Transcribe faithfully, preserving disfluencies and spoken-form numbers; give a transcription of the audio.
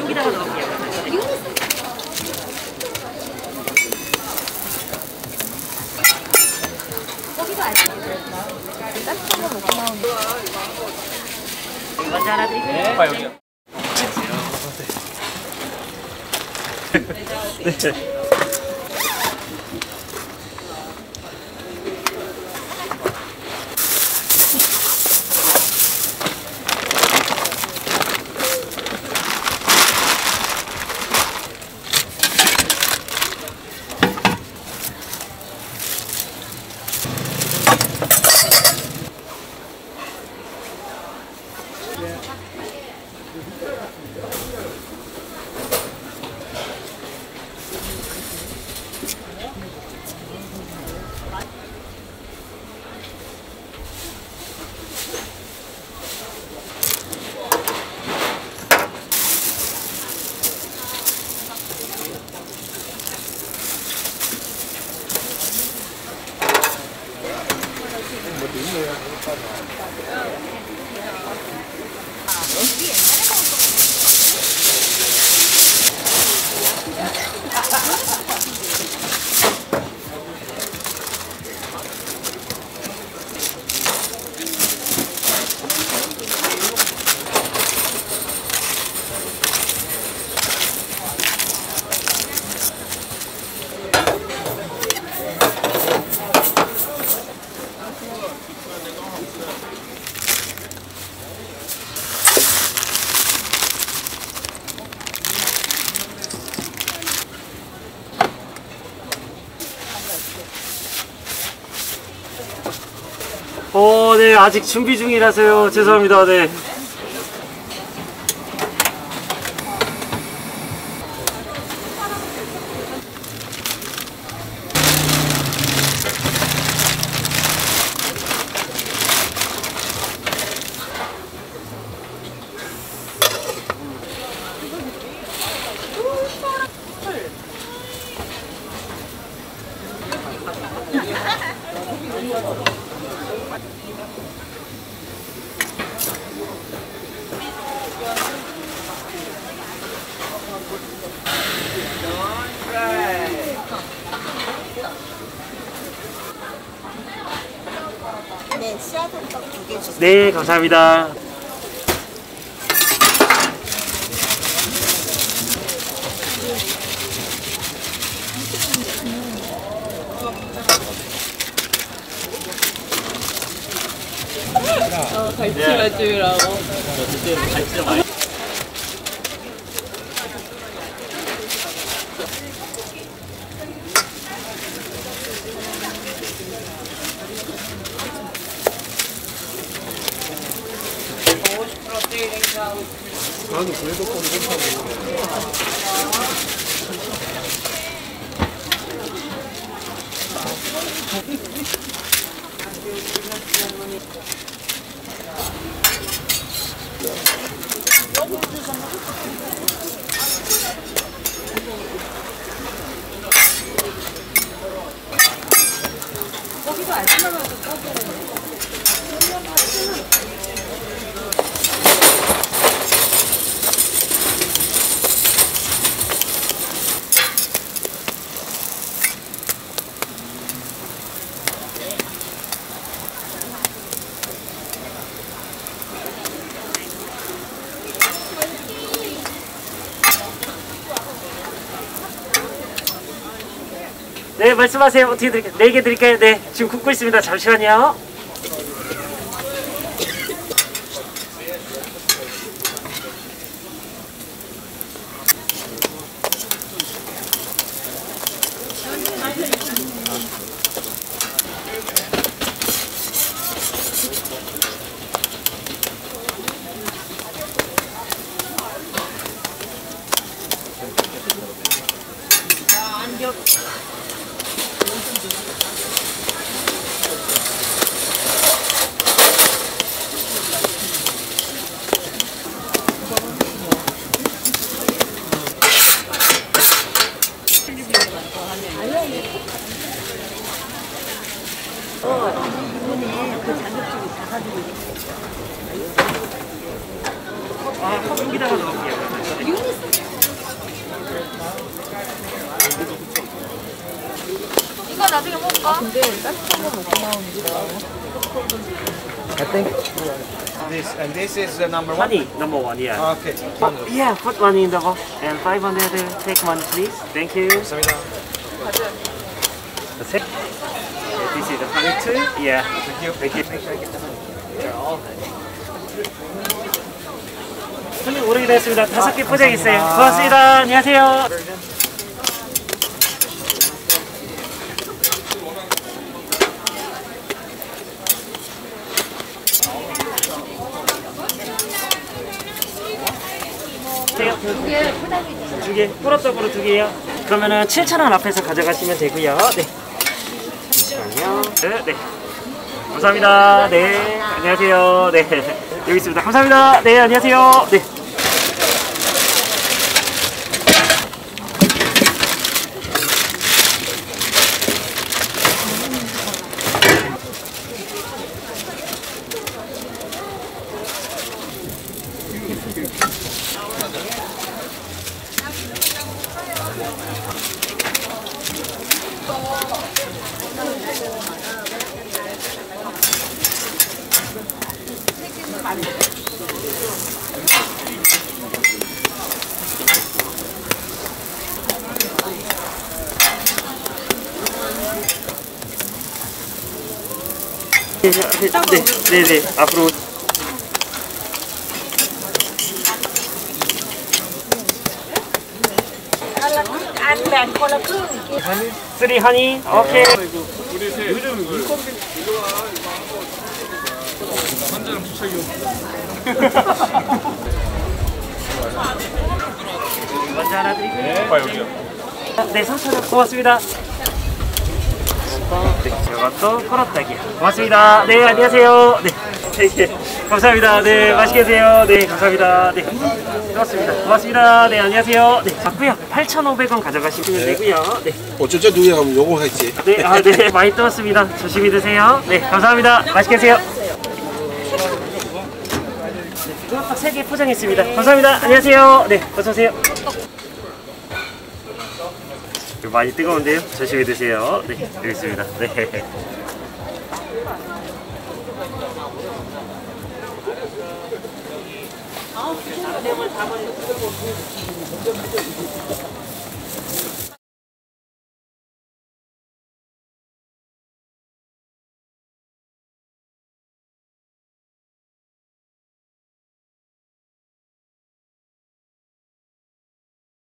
여기다가 넣을게요. 거기도 아직 따뜻한 거 먹고 나오는 거. 먼저 하나 드릴게요. 오빠 여기요. 네. 어, 네, 아직 준비 중이라서요. 죄송합니다. 네. 네, 씨앗호떡 두 개 주세요. 네, 감사합니다. 어, 갈치 맛집이라고. 어쨌든 갈치가 많이. 아니, 그래도 꼭 거기도 안 지나가서 꺼져. 네, 말씀하세요. 어떻게 드릴까요? 네 개 드릴까요? 네, 지금 굽고 있습니다. 잠시만요. 아, 여기다가 넣을게요. 아, 근데 따뜻한 거 먹고 나오니까. I think this and this is the number one. Honey, number one, yeah. Okay. Oh, yeah, put money in the box. And five hundred, take money, please. Thank you. 감사합니다. The sec- yeah, this is the honey too. Yeah. Thank you. Thank you. Make sure I get the money. They're all honey. 손님 오르게 됐습니다. 다섯 개 포장 있어요. 고맙습니다. 안녕하세요. 두 개, 꼬락떡으로 두 개요. 그러면은 칠천 원 앞에서 가져가시면 되고요. 네. 잠시만요. 네, 네. 감사합니다. 네, 안녕하세요. 네, 여기 있습니다. 감사합니다. 네, 안녕하세요. 네. 네, 네, 네, 앞으로. 쓰리 허니, 오케이. 먼저 하나 드리고요. 네, 삼천 원 고맙습니다. 네, 이것도 코로떡이요. 고맙습니다. 네, 안녕하세요. 네, 네, 감사합니다. 네, 맛있게 드세요. 네, 감사합니다. 네, 고맙습니다. 고맙습니다. 네, 안녕하세요. 네, 맞고요. 팔천오백 원 가져가시면 되고요. 네, 어쩌자 누구야 하면 요거 했지. 네, 아, 네, 많이 떠왔습니다. 조심히 드세요. 네, 감사합니다. 맛있게 드세요. 코로떡 세 개 포장했습니다. 감사합니다. 안녕하세요. 네, 어서 오세요. 많이 뜨거운데요? 조심히 드세요. 네, 여기 있습니다. 네.